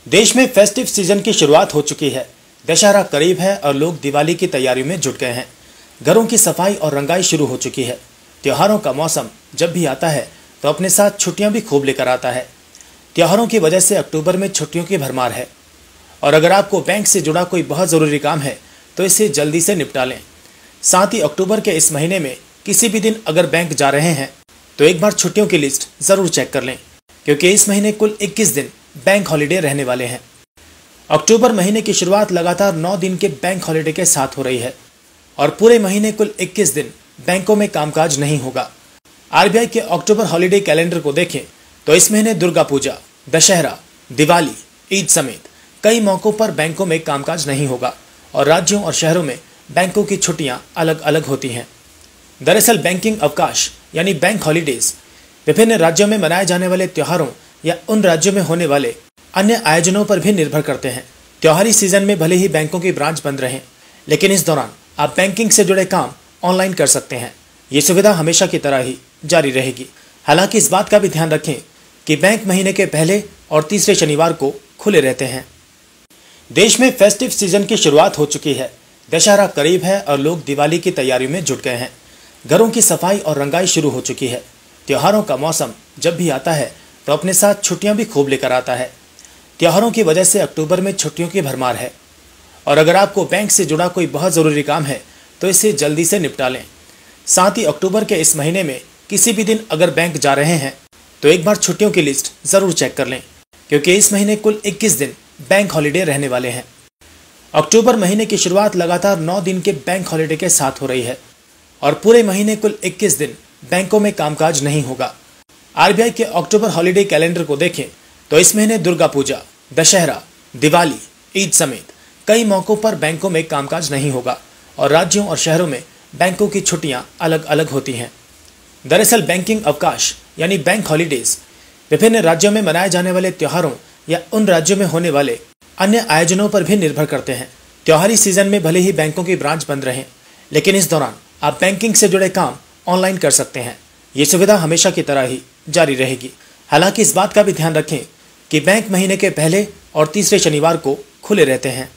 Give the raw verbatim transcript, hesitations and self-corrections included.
देश में festive season की शुरुआत हो चुकी है। दशहरा करीब है और लोग दिवाली की तैयारियों में जुट गए हैं। घरों की सफाई और रंगाई शुरू हो चुकी है। त्योहारों का मौसम जब भी आता है तो अपने साथ छुट्टियां भी खूब लेकर आता है। त्योहारों की वजह से अक्टूबर में छुट्टियों की भरमार है और अगर आपको बैंक से जुड़ा कोई बहुत ज़रूरी काम है तो इसे जल्दी से निपटा लें। साथ ही अक्टूबर के इस महीने में किसी भी दिन अगर बैंक जा रहे हैं तो एक बार छुट्टियों की लिस्ट ज़रूर चेक कर लें, क्योंकि इस महीने कुल इक्कीस दिन बैंक हॉलिडे रहने वाले हैं। अक्टूबर महीने की शुरुआत लगातार नौ दिन के बैंक हॉलिडे के साथ हो रही है और पूरे महीने कुल इक्कीस दिन बैंकों में कामकाज नहीं होगा। आरबीआई के अक्टूबर हॉलिडे कैलेंडर को देखें तो इस महीने दुर्गा पूजा, दशहरा, दिवाली, ईद समेत कई मौकों पर बैंकों में कामकाज नहीं होगा और राज्यों और शहरों में बैंकों की छुट्टियां अलग अलग होती हैं। दरअसल बैंकिंग अवकाश यानी बैंक हॉलीडेज विभिन्न राज्यों में मनाए जाने वाले त्योहारों या उन राज्यों में होने वाले अन्य आयोजनों पर भी निर्भर करते हैं। त्योहारी सीजन में भले ही बैंकों की ब्रांच बंद रहें, लेकिन इस दौरान आप बैंकिंग से जुड़े काम ऑनलाइन कर सकते हैं। ये सुविधा हमेशा की तरह ही जारी रहेगी। हालांकि इस बात का भी ध्यान रखें कि बैंक महीने के पहले और तीसरे शनिवार को खुले रहते हैं। देश में फेस्टिव सीजन की शुरुआत हो चुकी है। दशहरा करीब है और लोग दिवाली की तैयारियों में जुट गए हैं। घरों की सफाई और रंगाई शुरू हो चुकी है। त्योहारों का मौसम जब भी आता है तो अपने साथ छुट्टियां भी खूब लेकर आता है। त्योहारों की वजह से अक्टूबर में छुट्टियों की भरमार है और अगर आपको बैंक से जुड़ा कोई बहुत ज़रूरी काम है तो इसे जल्दी से निपटा लें। साथ ही अक्टूबर के इस महीने में किसी भी दिन अगर बैंक जा रहे हैं तो एक बार छुट्टियों की लिस्ट ज़रूर चेक कर लें, क्योंकि इस महीने कुल इक्कीस दिन बैंक हॉलिडे रहने वाले हैं। अक्टूबर महीने की शुरुआत लगातार नौ दिन के बैंक हॉलिडे के साथ हो रही है और पूरे महीने कुल इक्कीस दिन बैंकों में कामकाज नहीं होगा। आरबीआई के अक्टूबर हॉलिडे कैलेंडर को देखें तो इस महीने दुर्गा पूजा, दशहरा, दिवाली, ईद समेत कई मौकों पर बैंकों में कामकाज नहीं होगा और राज्यों और शहरों में बैंकों की छुट्टियां अलग अलग होती हैं। दरअसल बैंकिंग अवकाश यानी बैंक हॉलीडेज विभिन्न राज्यों में मनाए जाने वाले त्योहारों या उन राज्यों में होने वाले अन्य आयोजनों पर भी निर्भर करते हैं। त्योहारी सीजन में भले ही बैंकों की ब्रांच बंद रहें, लेकिन इस दौरान आप बैंकिंग से जुड़े काम ऑनलाइन कर सकते हैं। ये सुविधा हमेशा की तरह ही जारी रहेगी। हालांकि इस बात का भी ध्यान रखें कि बैंक महीने के पहले और तीसरे शनिवार को खुले रहते हैं।